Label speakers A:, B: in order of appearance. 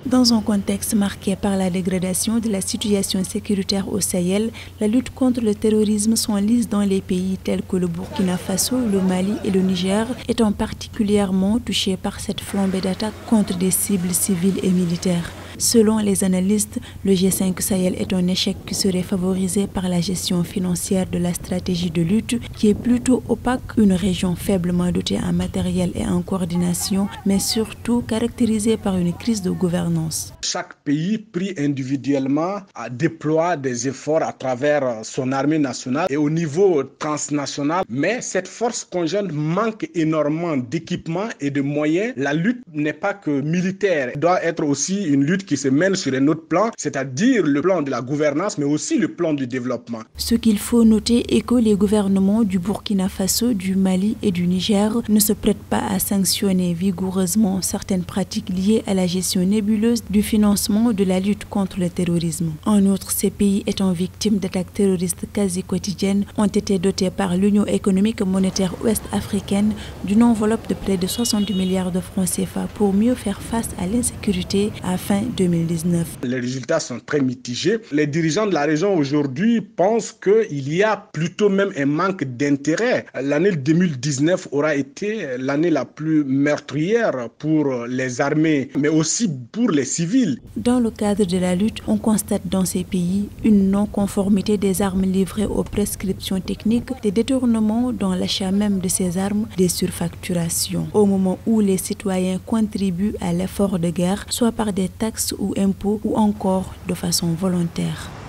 A: Dans un contexte marqué par la dégradation de la situation sécuritaire au Sahel, la lutte contre le terrorisme s'enlise dans les pays tels que le Burkina Faso, le Mali et le Niger, étant particulièrement touchés par cette flambée d'attaques contre des cibles civiles et militaires. Selon les analystes, le G5 Sahel est un échec qui serait favorisé par la gestion financière de la stratégie de lutte qui est plutôt opaque, une région faiblement dotée en matériel et en coordination, mais surtout caractérisée par une crise de gouvernance.
B: Chaque pays pris individuellement déploie des efforts à travers son armée nationale et au niveau transnational, mais cette force conjointe manque énormément d'équipements et de moyens. La lutte n'est pas que militaire, elle doit être aussi une lutte qui se mène sur un autre plan, c'est-à-dire le plan de la gouvernance, mais aussi le plan du développement.
A: Ce qu'il faut noter est que les gouvernements du Burkina Faso, du Mali et du Niger ne se prêtent pas à sanctionner vigoureusement certaines pratiques liées à la gestion nébuleuse du financement de la lutte contre le terrorisme. En outre, ces pays étant victimes d'attaques terroristes quasi quotidiennes ont été dotés par l'Union économique et monétaire ouest-africaine d'une enveloppe de près de 70 milliards de francs CFA pour mieux faire face à l'insécurité à fin 2019.
B: Les résultats sont très mitigés. Les dirigeants de la région aujourd'hui pensent qu'il y a plutôt même un manque d'intérêt. L'année 2019 aura été l'année la plus meurtrière pour les armées, mais aussi pour les civils.
A: Dans le cadre de la lutte, on constate dans ces pays une non-conformité des armes livrées aux prescriptions techniques, des détournements dans l'achat même de ces armes, des surfacturations. Au moment où les citoyens contribuent à l'effort de guerre, soit par des taxes ou impôts ou encore de façon volontaire.